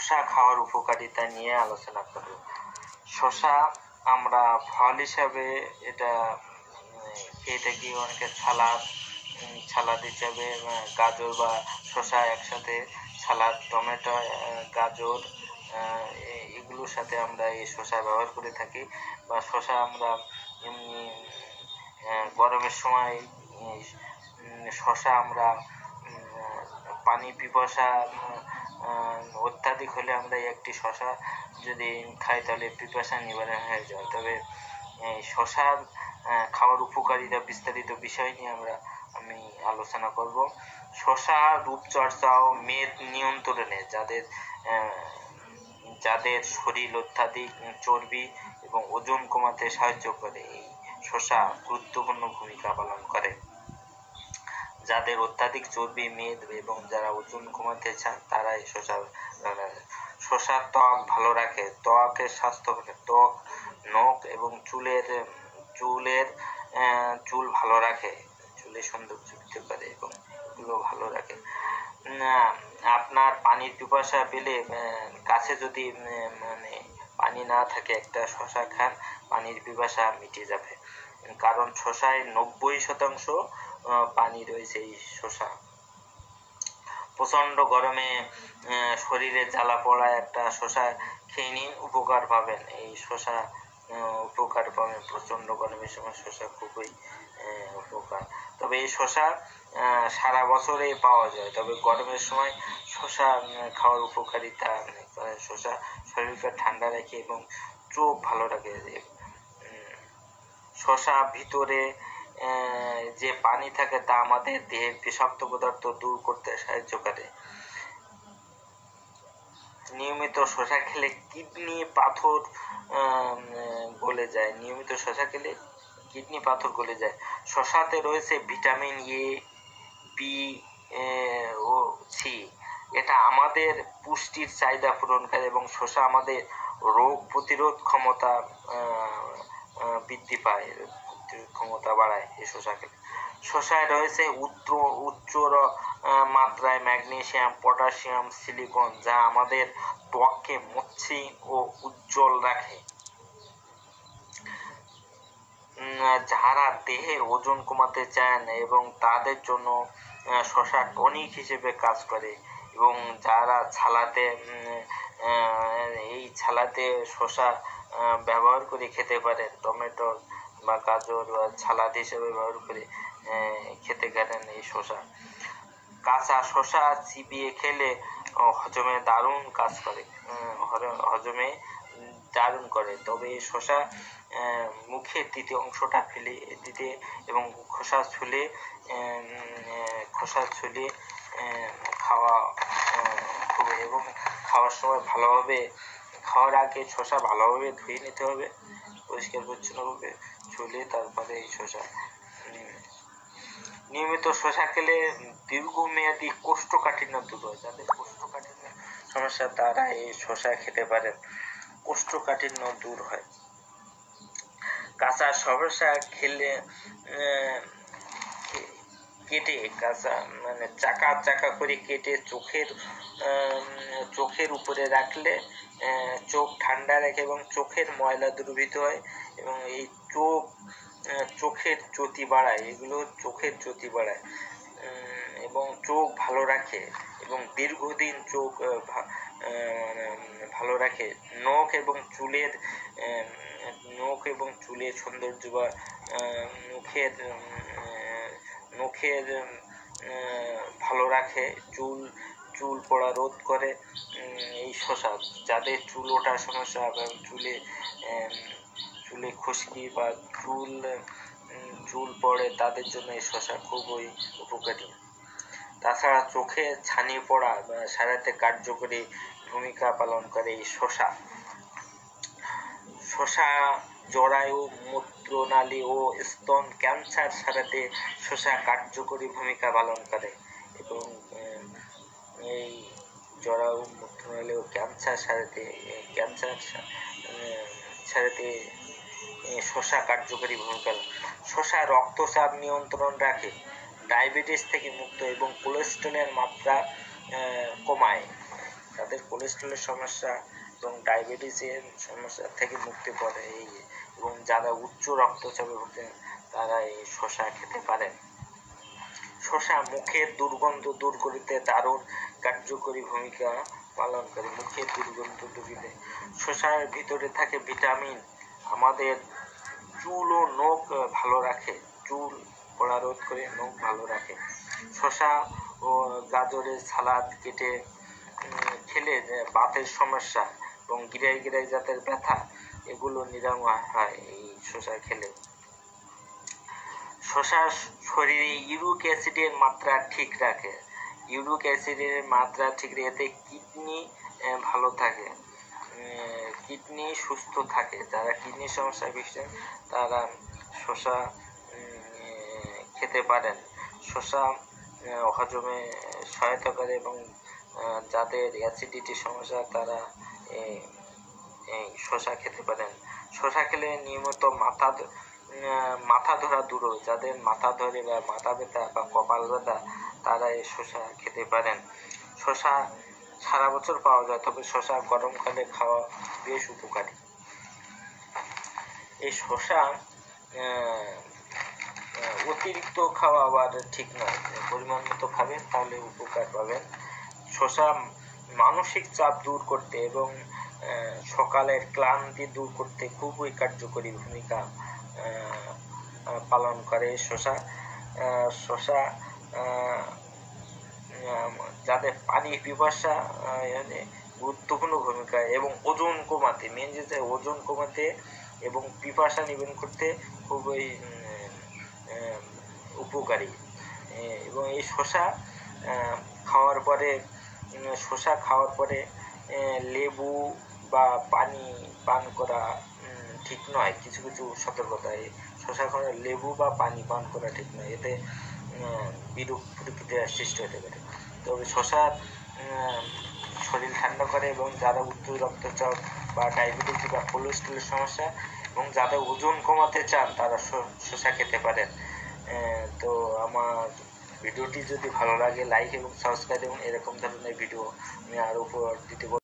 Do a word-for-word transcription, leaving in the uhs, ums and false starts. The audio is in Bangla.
শসা খাওয়ার উপকারিতা নিয়ে আলোচনা করব। শসা আমরা ফল হিসাবে এটা খেয়ে থাকি, অনেকে সালাদ সালাদ হিসাবে গাজর বা শসা একসাথে সালাদ, টমেটো, গাজর এগুলোর সাথে আমরা এই শসা ব্যবহার করে থাকি। বা শসা আমরা এমনি গরমের সময় শসা আমরা পানি পিপাসা অত্যাধিক হলে আমরা একটি শসা যদি খাই তাহলে পিপাসা নিবারণ হয়ে যায়। তবে শসার খাওয়ার উপকারিতা বিস্তারিত বিষয় নিয়ে আমরা আমি আলোচনা করব। শসা রূপচর্চা ও মেদ নিয়ন্ত্রণে যাদের যাদের শরীর অত্যাধিক চর্বি এবং ওজন কমাতে সাহায্য করে এই শসা গুরুত্বপূর্ণ ভূমিকা পালন করে। যাদের অত্যাধিক চর্বি, মেদ এবং যারা ওজন কমাতে চান তারা এই শসা শসা ত্বক ভালো রাখে, ত্বকের স্বাস্থ্য, ত্বক, নখ এবং চুলের চুলের চুল ভালো রাখে, চুলের সৌন্দর্য বৃদ্ধি করে এবং এগুলো ভালো রাখে। আপনার পানির পিপাসা পেলে কাছে যদি মানে পানি না থাকে একটা শসা খান, পানির পিপাসা মিটে যাবে। কারণ শসায় নব্বই শতাংশ পানি রয়েছে এই শসা। প্রচন্ড গরমে শরীরে জ্বালা পড়া একটা শসা খেয়ে নিন, উপকার পাবেন। এই শসা উপকার পাবেন প্রচন্ড গরমের সময় শসা খুবই উপকার। তবে এই শসা সারা বছরে পাওয়া যায়, তবে গরমের সময় শসা খাওয়ার উপকারিতা শসা শরীরকে ঠান্ডা রাখে এবং চোখ ভালো রাখে। শসা ভিতরে যে পানি থাকে তা আমাদের দেহের বিষাক্ত পদার্থ দূর করতে সাহায্য করে। নিয়মিত শসা খেলে কিডনি পাথর গলে যায় নিয়মিত শসা খেলে কিডনি পাথর গলে যায়। শসাতে রয়েছে ভিটামিন এ, বি ও সি। এটা আমাদের পুষ্টির চাহিদা পূরণ করে এবং শসা আমাদের রোগ প্রতিরোধ ক্ষমতা বৃদ্ধি পায়, ক্ষমতা বাড়ায় এই শসা খেলে। শসায় রয়েছে উচ্চ উচ্চ মাত্রায় ম্যাগনেসিয়াম, পটাশিয়াম, সিলিকন, যা আমাদের ত্বককে মসৃণ ও উজ্জ্বল রাখে। যারা দেহের ওজন কমাতে চান এবং তাদের জন্য শসা টনিক হিসেবে কাজ করে। এবং যারা ছালাতে এই ছালাতে শসা ব্যবহার করে খেতে পারেন, টমেটো বা গাজর ছালাদ হিসেবে ব্যবহার করে খেতে পারেন এই শসা। কাঁচা শসা চিবিয়ে খেলে হজমে দারুণ কাজ করে, হজমে দারুণ করে। তবে এই শসা মুখের তৃতীয় অংশটা ফেলে দিতে এবং খোসা ছুলে খোসা ছুলে খাওয়া খুবই এবং খাওয়ার সময় ভালোভাবে খাওয়ার আগে শসা ভালোভাবে ধুয়ে নিতে হবে, পরিষ্কার পরিচ্ছন্নভাবে ছুলে তারপরে এই শসা। নিয়মিত শসা খেলে দীর্ঘমেয়াদী কোষ্ঠকাঠিন্য দূর হয়। যাদের কোষ্ঠকাঠিন্য সমস্যা তারা এই শসা খেতে পারেন, কোষ্ঠকাঠিন্য দূর হয়। কাঁচা শসা খেলে কেটে কাঁচা মানে চাকা চাকা করে কেটে চোখের চোখের উপরে রাখলে চোখ ঠান্ডা রাখে এবং চোখের ময়লা দূরীভূত হয় এবং এই চোখ চোখের জ্যোতি বাড়ায়, এগুলো চোখের জ্যোতি বাড়ায় এবং চোখ ভালো রাখে এবং দীর্ঘদিন চোখ ভালো রাখে। নখ এবং চুলের নখ এবং চুলের সৌন্দর্য বা মুখের মুখের ভালো রাখে, চুল চুল পড়া রোধ করে এই শসা। যাদের চুল ওঠার সমস্যা বা চুলে চুলে খুশকি বা চুল চুল পড়ে তাদের জন্য এই শসা খুবই উপকারী। তাছাড়া চোখে ছানি পড়া বা সারাতে কার্যকরী ভূমিকা পালন করে এই শসা। শসা জরায়ু, মূত্রনালী ও স্তন ক্যান্সার সারাতে শসা কার্যকরী ভূমিকা পালন করে এবং এই জরায়ু, মূত্রনালী ও ক্যান্সার সারাতে ক্যান্সার সারাতে শসা কার্যকরী ভূমিকা। শসা রক্তচাপ নিয়ন্ত্রণ রাখে, ডায়াবেটিস থেকে মুক্ত এবং কোলেস্টেরলের মাত্রা কমায়। তাদের কোলেস্ট্রলের সমস্যা এবং ডায়াবেটিসের সমস্যা থেকে মুক্তি পাবে। এই এবং যারা উচ্চ রক্তচাপে ভুগছেন তারা এই শসা খেতে পারেন। শসা মুখের দুর্গন্ধ দূর করিতে দারুণ কার্যকরী ভূমিকা পালন করে। মুখের দুর্গন্ধ দূরিতে শসার ভিতরে থাকে ভিটামিন, আমাদের চুল ও নখ ভালো রাখে, চুল পড়া রোধ করে নখ ভালো রাখে। শসা ও গাজরের সালাদ কেটে খেলে বাতের সমস্যা এবং গিরাই গিরাই জাতের ব্যথা এগুলো নিরাময় হয় এই শসা খেলে। শসা শরীরে ইউরিক অ্যাসিডের মাত্রা ঠিক রাখে, ইউরিক অ্যাসিডের মাত্রা ঠিক রেখে কিডনি ভালো থাকে, কিডনি সুস্থ থাকে। যারা কিডনির সমস্যায় ভুগছেন তারা শসা খেতে পারেন। শসা হজমে সহায়তা করে এবং যাদের অ্যাসিডিটির সমস্যা তারা এই শসা খেতে পারেন। শসা খেলে নিয়মিত মাথা মাথা ধরা দূর, যাদের মাথা ধরে বা মাথা ব্যথা বা কপাল ব্যথা তারা এই শসা খেতে পারেন। শসা সারা বছর পাওয়া যায়, তবে শসা গরমকালে খাওয়া বেশ উপকারী। এই শসা অতিরিক্ত খাওয়া আবার ঠিক নয়, পরিমাণ মতো খাবেন তাহলে উপকার পাবেন। শসা মানসিক চাপ দূর করতে এবং সকালের ক্লান্তি দূর করতে খুবই কার্যকরী ভূমিকা পালন করে শসা। শসা যাদের পানি পিপাসা গুরুত্বপূর্ণ ভূমিকা এবং ওজন কমাতে, মেন যেটা ওজন কমাতে এবং পিপাসা নিবারণ করতে খুবই উপকারী। এবং এই শসা খাওয়ার পরে শসা খাওয়ার পরে লেবু বা পানি পান করা ঠিক নয়, কিছু কিছু সতর্কতা। শসা খাওয়ার লেবু বা পানি পান করা ঠিক নয়, এতে বিরূপ প্রতিক্রিয়ার সৃষ্টি হতে পারে। তবে শসা শরীর ঠান্ডা করে এবং যারা উচ্চ রক্তচাপ বা ডায়াবেটিস বা কোলেস্ট্রলের সমস্যা এবং যাদের ওজন কমাতে চান তারা শসা খেতে পারেন। তো আমার ভিডিওটি যদি ভালো লাগে লাইক এবং সাবস্ক্রাইব এবং এরকম ধরনের ভিডিও আমি আরো উপর দিতে